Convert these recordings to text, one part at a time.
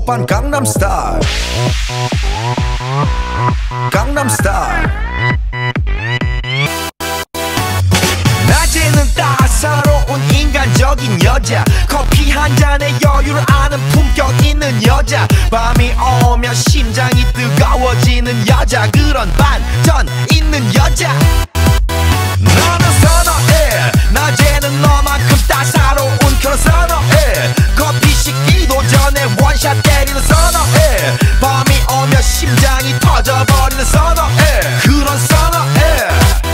오빤 강남스타일 강남스타일 낮에는 따사로운 인간적인 여자 커피 한 잔에 여유를 아는 품격 있는 여자 밤이 오면 심장이 뜨거워지는 여자 그런 반전 있는 여자 너는 선어해 낮에는 너만큼 따사로운 그런 선어해 커피 식기도 전에 원샷 때리는 선어해 밤이 오면 심장이 터져버리는 선어해 그런 선어해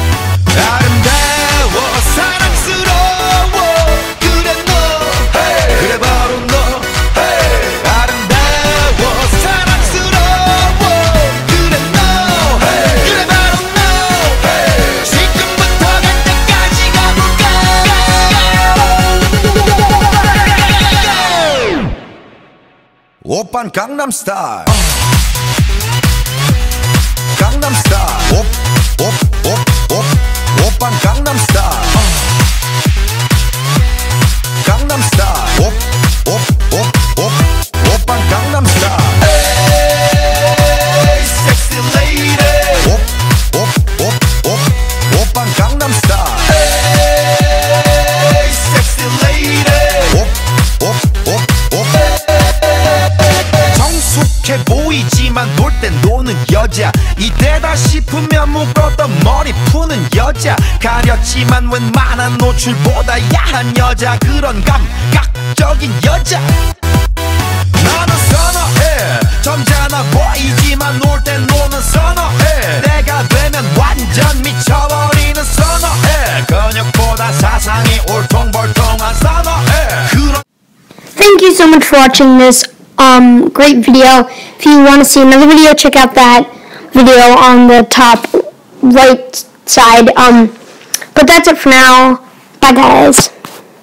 아름다워 사랑스러워 그래 너 hey. 그래 바로 너 hey. 아름다워 사랑스러워 그래 너 hey. 그래 바로 너 hey. 지금부터 갈 때까지 가볼까 오빤 강남스타일 강남스타일 오빤 강남스타일 강남스타일 오빤 강남스타일 에이 섹시 레이디 오빤 강남스타일 에이 섹시 레이디 정숙해 보이지만 놀 땐 노는 여자 이때다 싶으면 묶었던 머리 푸는 여자 가렸지만 웬만한 노출보다 야한 여자 그런 감각적인 여자 나는 선어해 점잖아 보이지만 놀 땐 노는 선어해 내가 되면 완전 미쳐버리는 선어해 근육보다 사상이 울퉁불퉁한 선어해 그런 Thank you so much for watching this great video. If you want to see another video, check out that video on the top right side. But that's it for now. Bye guys.